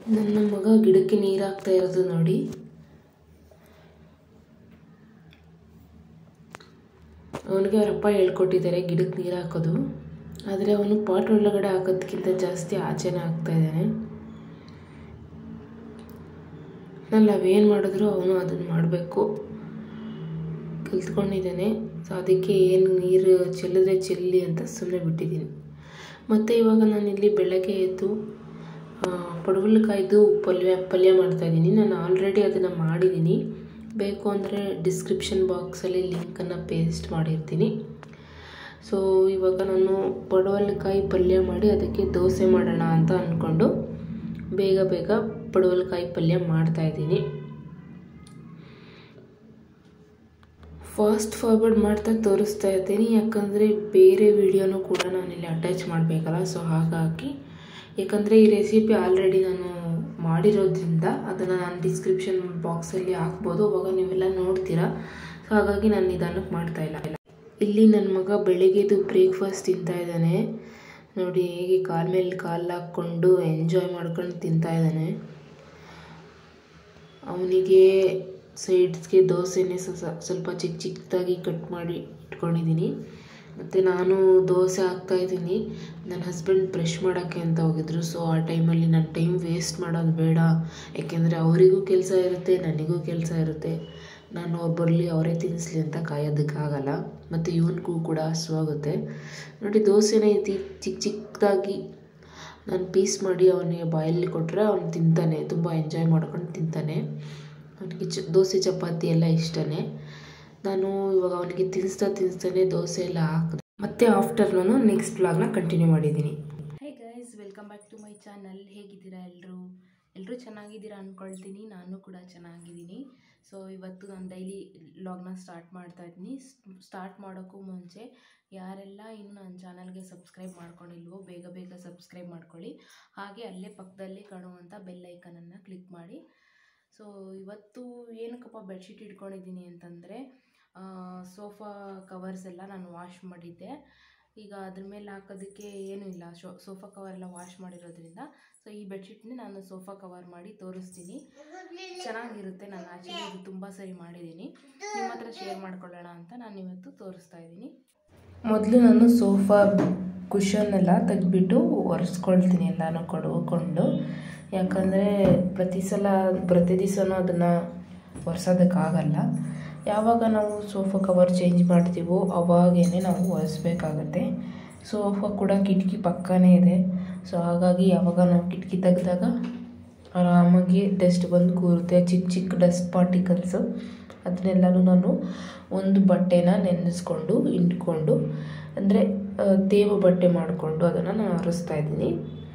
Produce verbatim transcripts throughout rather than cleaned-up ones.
ನನ್ನ ಮಗ ಗಿಡಕ್ಕೆ ನೀರು ಹಾಕ್ತಾ ಇರೋದು ನೋಡಿ. ಅವನಿಗೆ ಅವರಪ್ಪ ಹೇಳ್ಕೊಟ್ಟಿದ್ದಾರೆ ಗಿಡಕ್ಕೆ ನೀರು ಹಾಕೋದು. ಆದರೆ ಅವನು ಪಾಟ್ ಒಳಗಡೆ ಹಾಕೋದಕ್ಕಿಂತ ಜಾಸ್ತಿ ಆಚೆನೇ ಹಾಕ್ತಾ ಇದ್ದಾನೆ. ನಾನು ನಾವೇನು ಮಾಡಿದ್ರು ಅವನು ಅದನ್ನು ಮಾಡಬೇಕು ಕಲ್ತ್ಕೊಂಡಿದ್ದಾನೆ. ಸೊ ಅದಕ್ಕೆ ಏನು ನೀರು ಚೆಲ್ಲಿದ್ರೆ ಚೆಲ್ಲಿ ಅಂತ ಸುಮ್ಮನೆ ಬಿಟ್ಟಿದ್ದೀನಿ. ಮತ್ತು ಇವಾಗ ನಾನಿಲ್ಲಿ ಬೆಳಗ್ಗೆ ಎದ್ದು ಪಡವಲಕಾಯ್ದು ಪಲ್ಯ ಪಲ್ಯ ಮಾಡ್ತಾಯಿದ್ದೀನಿ. ನಾನು ಆಲ್ರೆಡಿ ಅದನ್ನು ಮಾಡಿದ್ದೀನಿ. ಬೇಕು ಅಂದರೆ ಡಿಸ್ಕ್ರಿಪ್ಷನ್ ಬಾಕ್ಸಲ್ಲಿ ಲಿಂಕನ್ನು ಪೇಸ್ಟ್ ಮಾಡಿರ್ತೀನಿ. ಸೊ ಇವಾಗ ನಾನು ಪಡವಲಕಾಯಿ ಪಲ್ಯ ಮಾಡಿ ಅದಕ್ಕೆ ದೋಸೆ ಮಾಡೋಣ ಅಂತ ಅಂದ್ಕೊಂಡು ಬೇಗ ಬೇಗ ಪಡವಲಕಾಯಿ ಪಲ್ಯ ಮಾಡ್ತಾಯಿದ್ದೀನಿ. ಫಾಸ್ಟ್ ಫಾರ್ವರ್ಡ್ ಮಾಡ್ತಾ ತೋರಿಸ್ತಾ ಇರ್ತೀನಿ, ಯಾಕಂದರೆ ಬೇರೆ ವಿಡಿಯೋನೂ ಕೂಡ ನಾನಿಲ್ಲಿ ಅಟ್ಯಾಚ್ ಮಾಡಬೇಕಲ್ಲ. ಸೊ ಹಾಗಾಗಿ ಯಾಕಂದರೆ ಈ ರೆಸಿಪಿ ಆಲ್ರೆಡಿ ನಾನು ಮಾಡಿರೋದ್ರಿಂದ ಅದನ್ನು ನಾನು ಡಿಸ್ಕ್ರಿಪ್ಷನ್ ಬಾಕ್ಸಲ್ಲಿ ಹಾಕ್ಬೋದು, ಅವಾಗ ನೀವೆಲ್ಲ ನೋಡ್ತೀರಾ. ಸೊ ಹಾಗಾಗಿ ನಾನು ನಿಧಾನಕ್ಕೆ ಮಾಡ್ತಾಯಿಲ್ಲ. ಇಲ್ಲಿ ನನ್ನ ಮಗ ಬೆಳಿಗ್ಗೆದು ಬ್ರೇಕ್ಫಾಸ್ಟ್ ತಿಂತಾ ಇದ್ದಾನೆ ನೋಡಿ. ಹೇಗೆ ಕಾಲ ಮೇಲೆ ಕಾಲು ಹಾಕ್ಕೊಂಡು ಎಂಜಾಯ್ ಮಾಡ್ಕೊಂಡು ತಿಂತಾ ಇದ್ದಾನೆ. ಅವನಿಗೆ ಸೈಡ್ಸ್ಗೆ ದೋಸೆನೇ ಸ್ವಲ್ಪ ಚಿಕ್ಕ ಚಿಕ್ಕದಾಗಿ ಕಟ್ ಮಾಡಿ ಇಟ್ಕೊಂಡಿದ್ದೀನಿ. ಮತ್ತು ನಾನು ದೋಸೆ ಹಾಕ್ತಾಯಿದ್ದೀನಿ. ನನ್ನ ಹಸ್ಬೆಂಡ್ ಬ್ರಷ್ ಮಾಡೋಕ್ಕೆ ಅಂತ ಹೋಗಿದ್ರು. ಸೊ ಆ ಟೈಮಲ್ಲಿ ನಾನು ಟೈಮ್ ವೇಸ್ಟ್ ಮಾಡೋದು ಬೇಡ, ಯಾಕೆಂದರೆ ಅವರಿಗೂ ಕೆಲಸ ಇರುತ್ತೆ, ನನಗೂ ಕೆಲಸ ಇರುತ್ತೆ. ನಾನು ಅವ್ರು ಬರಲಿ ಅವರೇ ತಿನ್ನಿಸ್ಲಿ ಅಂತ ಕಾಯೋದಕ್ಕಾಗಲ್ಲ. ಮತ್ತು ಇವನಿಗೂ ಕೂಡ ಹಸುವಾಗುತ್ತೆ ನೋಡಿ. ದೋಸೆನೇ ಐತಿ ಚಿಕ್ಕ ಚಿಕ್ಕದಾಗಿ ನಾನು ಪೀಸ್ ಮಾಡಿ ಅವನಿಗೆ ಬಾಯಲ್ಲಿ ಕೊಟ್ಟರೆ ಅವನು ತಿಂತಾನೆ, ತುಂಬ ಎಂಜಾಯ್ ಮಾಡ್ಕೊಂಡು ತಿಂತಾನೆ. ಅವನಿಗೆ ಚ ದೋಸೆ ಚಪಾತಿ ಎಲ್ಲ ಇಷ್ಟನೇ. ನಾನು ಇವಾಗ ಅವನಿಗೆ ತಿನ್ನಿಸ್ತಾ ತಿನ್ನಿಸ್ತಾನೆ ದೋಸೆ ಎಲ್ಲ ಹಾಕಿದೆ. ಮತ್ತು ಆಫ್ಟರ್ನೂನು ನೆಕ್ಸ್ಟ್ ವ್ಲಾಗ್ನ ಕಂಟಿನ್ಯೂ ಮಾಡಿದ್ದೀನಿ. Hey guys, welcome back to my channel. ಹೇಗಿದ್ದೀರಾ ಎಲ್ಲರೂ? ಎಲ್ಲರೂ ಚೆನ್ನಾಗಿದ್ದೀರಾ ಅಂದ್ಕೊಳ್ತೀನಿ. ನಾನು ಕೂಡ ಚೆನ್ನಾಗಿದ್ದೀನಿ. ಸೊ ಇವತ್ತು ನಾನು ಡೈಲಿ ವ್ಲಾಗ್ನ ಸ್ಟಾರ್ಟ್ ಮಾಡ್ತಾ ಇದ್ದೀನಿ. ಸ್ಟಾರ್ಟ್ ಮಾಡೋಕ್ಕೂ ಮುಂಚೆ ಯಾರೆಲ್ಲ ಇನ್ನೂ ನನ್ನ ಚಾನಲ್ಗೆ ಸಬ್ಸ್ಕ್ರೈಬ್ ಮಾಡ್ಕೊಂಡಿಲ್ವೋ ಬೇಗ ಬೇಗ ಸಬ್ಸ್ಕ್ರೈಬ್ ಮಾಡ್ಕೊಳ್ಳಿ. ಹಾಗೆ ಅಲ್ಲೇ ಪಕ್ಕದಲ್ಲೇ ಕಾಣುವಂಥ ಬೆಲ್ ಐಕನನ್ನು ಕ್ಲಿಕ್ ಮಾಡಿ. ಸೊ ಇವತ್ತು ಏನಕ್ಕಪ್ಪ ಬೆಡ್ಶೀಟ್ ಇಟ್ಕೊಂಡಿದ್ದೀನಿ ಅಂತಂದರೆ, ಸೋಫಾ ಕವರ್ಸ್ ಎಲ್ಲ ನಾನು ವಾಶ್ ಮಾಡಿದ್ದೆ. ಈಗ ಅದ್ರ ಮೇಲೆ ಹಾಕೋದಕ್ಕೆ ಏನೂ ಇಲ್ಲ, ಶೋ ಸೋಫಾ ಕವರ್ ಎಲ್ಲ ವಾಶ್ ಮಾಡಿರೋದ್ರಿಂದ ಸೊ ಈ ಬೆಡ್ಶೀಟ್ನೇ ನಾನು ಸೋಫಾ ಕವರ್ ಮಾಡಿ ತೋರಿಸ್ತೀನಿ. ಚೆನ್ನಾಗಿರುತ್ತೆ. ನಾನು ಆ್ಯಕ್ಚುಲಿ ಇದು ತುಂಬ ಸರಿ ಮಾಡಿದ್ದೀನಿ, ನಿಮ್ಮ ಹತ್ರ ಶೇರ್ ಮಾಡ್ಕೊಳ್ಳೋಣ ಅಂತ ನಾನು ಇವತ್ತು ತೋರಿಸ್ತಾ ಇದ್ದೀನಿ. ಮೊದಲು ನಾನು ಸೋಫಾ ಕುಷನ್ನೆಲ್ಲ ತೆಗೆದ್ಬಿಟ್ಟು ಒರೆಸ್ಕೊಳ್ತೀನಿ ಎಲ್ಲನೂ ಕೊಡ್ಕೊಂಡು. ಯಾಕಂದರೆ ಪ್ರತಿ ಸಲ ಪ್ರತಿ ದಿವಸನೂ ಅದನ್ನು ಒರೆಸೋದಕ್ಕಾಗಲ್ಲ. ಯಾವಾಗ ನಾವು ಸೋಫಾ ಕವರ್ ಚೇಂಜ್ ಮಾಡ್ತೀವೋ ಅವಾಗೇ ನಾವು ಒರೆಸ್ಬೇಕಾಗತ್ತೆ. ಸೋಫಾ ಕೂಡ ಕಿಟಕಿ ಪಕ್ಕನೇ ಇದೆ. ಸೊ ಹಾಗಾಗಿ ಯಾವಾಗ ನಾವು ಕಿಟಕಿ ತೆಗೆದಾಗ ಆರಾಮಾಗಿ ಡಸ್ಟ್ ಬಂದು ಕೂರುತ್ತೆ, ಚಿಕ್ಕ ಚಿಕ್ಕ ಡಸ್ಟ್ ಪಾರ್ಟಿಕಲ್ಸು. ಅದನ್ನೆಲ್ಲನೂ ನಾನು ಒಂದು ಬಟ್ಟೆನ ನೆನೆಸ್ಕೊಂಡು ಇಂಟ್ಕೊಂಡು, ಅಂದರೆ ತೇವ ಬಟ್ಟೆ ಮಾಡಿಕೊಂಡು ಅದನ್ನು ನಾನು ಒರೆಸ್ತಾ ಇದ್ದೀನಿ.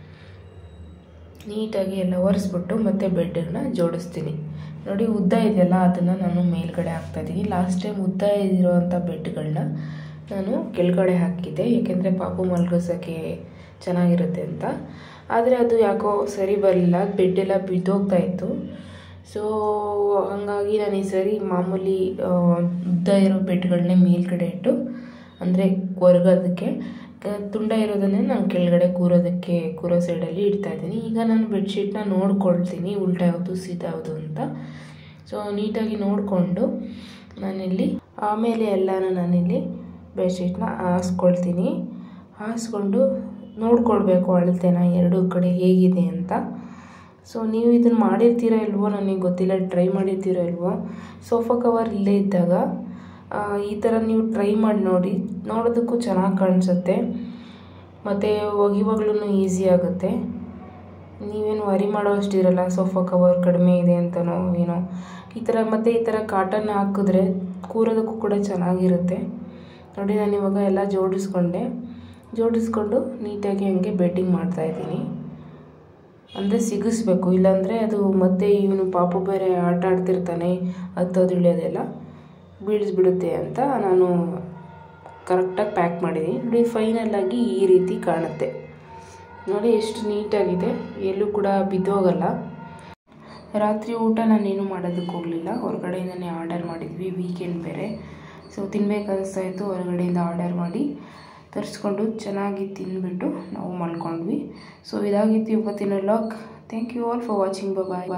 ನೀಟಾಗಿ ಎಲ್ಲ ಒರೆಸ್ಬಿಟ್ಟು ಮತ್ತೆ ಬೆಡ್ಡನ್ನು ಜೋಡಿಸ್ತೀನಿ ನೋಡಿ. ಉದ್ದ ಇದೆಯಲ್ಲ ಅದನ್ನು ನಾನು ಮೇಲ್ಗಡೆ ಹಾಕ್ತಾಯಿದ್ದೀನಿ. ಲಾಸ್ಟ್ ಟೈಮ್ ಉದ್ದ ಇರೋವಂಥ ಬೆಡ್ಗಳನ್ನ ನಾನು ಕೆಳಗಡೆ ಹಾಕಿದ್ದೆ, ಏಕೆಂದರೆ ಪಾಪು ಮಲಗಿಸೋಕ್ಕೆ ಚೆನ್ನಾಗಿರುತ್ತೆ ಅಂತ. ಆದರೆ ಅದು ಯಾಕೋ ಸರಿ ಬರಲಿಲ್ಲ, ಬೆಡ್ಡೆಲ್ಲ ಬಿದ್ದೋಗ್ತಾ ಇತ್ತು. ಸೊ ಹಾಗಾಗಿ ನಾನು ಈ ಸರಿ ಮಾಮೂಲಿ ಉದ್ದ ಇರೋ ಬೆಡ್ಗಳನ್ನೇ ಮೇಲ್ಗಡೆ ಇಟ್ಟು, ಅಂದರೆ ಕೊರಗೋದಕ್ಕೆ ತುಂಡ ಇರೋದನ್ನೇ ನಾನು ಕೆಳಗಡೆ ಕೂರೋದಕ್ಕೆ ಕೂರೋ ಸೈಡಲ್ಲಿ ಇಡ್ತಾಯಿದ್ದೀನಿ. ಈಗ ನಾನು ಬೆಡ್ಶೀಟ್ನ ನೋಡ್ಕೊಳ್ತೀನಿ ಉಲ್ಟಾ ಯಾವುದು ಸೀದಾ ಯಾವುದು ಅಂತ. ಸೊ ನೀಟಾಗಿ ನೋಡಿಕೊಂಡು ನಾನಿಲ್ಲಿ ಆಮೇಲೆ ಎಲ್ಲನೂ ನಾನಿಲ್ಲಿ ಬೆಡ್ಶೀಟ್ನ ಹಾಸ್ಕೊಳ್ತೀನಿ. ಹಾಸ್ಕೊಂಡು ನೋಡ್ಕೊಳ್ಬೇಕು ಅಳತೆನ ಎರಡೂ ಕಡೆ ಹೇಗಿದೆ ಅಂತ. ಸೊ ನೀವು ಇದನ್ನು ಮಾಡಿರ್ತೀರೋ ಇಲ್ವೋ ನನಗೆ ಗೊತ್ತಿಲ್ಲ, ಟ್ರೈ ಮಾಡಿರ್ತೀರೋ ಇಲ್ವೋ. ಸೋಫಾ ಕವರ್ ಇಲ್ಲೇ ಇದ್ದಾಗ ಈ ಥರ ನೀವು ಟ್ರೈ ಮಾಡಿ ನೋಡಿ, ನೋಡೋದಕ್ಕೂ ಚೆನ್ನಾಗಿ ಕಾಣಿಸುತ್ತೆ ಮತ್ತು ಒಗಿವಾಗ್ಲೂ ಈಸಿ ಆಗುತ್ತೆ. ನೀವೇನು ವರಿ ಮಾಡೋ ಅಷ್ಟಿರಲ್ಲ ಸೋಫಾ ಕವರ್ ಕಡಿಮೆ ಇದೆ ಅಂತನೋ ಏನೋ. ಈ ಥರ ಮತ್ತು ಈ ಥರ ಕಾಟನ್ ಹಾಕಿದ್ರೆ ಕೂರೋದಕ್ಕೂ ಕೂಡ ಚೆನ್ನಾಗಿರುತ್ತೆ ನೋಡಿ. ನಾನು ಇವಾಗ ಎಲ್ಲ ಜೋಡಿಸ್ಕೊಂಡೆ, ಜೋಡಿಸ್ಕೊಂಡು ನೀಟಾಗಿ ಹಂಗೆ ಬೆಡ್ಡಿಂಗ್ ಮಾಡ್ತಾಯಿದ್ದೀನಿ. ಅಂದರೆ ಸಿಗಿಸ್ಬೇಕು, ಇಲ್ಲಾಂದರೆ ಅದು ಮತ್ತೆ ಇವನು ಪಾಪು ಬೇರೆ ಆಟ ಆಡ್ತಿರ್ತಾನೆ, ಹತ್ತೋದು ಇಳಿಯೋದೆಲ್ಲ ಬೀಳಿಸ್ಬಿಡುತ್ತೆ ಅಂತ ನಾನು ಕರೆಕ್ಟಾಗಿ ಪ್ಯಾಕ್ ಮಾಡಿದ್ದೀನಿ ನೋಡಿ. ಫೈನಲಾಗಿ ಈ ರೀತಿ ಕಾಣುತ್ತೆ ನೋಡಿ, ಎಷ್ಟು ನೀಟಾಗಿದೆ, ಎಲ್ಲೂ ಕೂಡ ಬಿದ್ದೋಗಲ್ಲ. ರಾತ್ರಿ ಊಟ ನಾನೇನು ಮಾಡೋದಕ್ಕೆ ಹೋಗಲಿಲ್ಲ, ಹೊರಗಡೆಯಿಂದನೇ ಆರ್ಡರ್ ಮಾಡಿದ್ವಿ, ವೀಕೆಂಡ್ ಬೇರೆ. ಸೊ ತಿನ್ಬೇಕು ಅನಿಸ್ತಾಯಿತ್ತು, ಹೊರಗಡೆಯಿಂದ ಆರ್ಡರ್ ಮಾಡಿ ತರಿಸ್ಕೊಂಡು ಚೆನ್ನಾಗಿ ತಿಂದುಬಿಟ್ಟು ನಾವು ಮಲ್ಕೊಂಡ್ವಿ. ಸೊ ಇದಾಗಿತ್ತು ಇವತ್ತಿನ ವ್ಲಾಗ್. Thank you all for watching. Bye.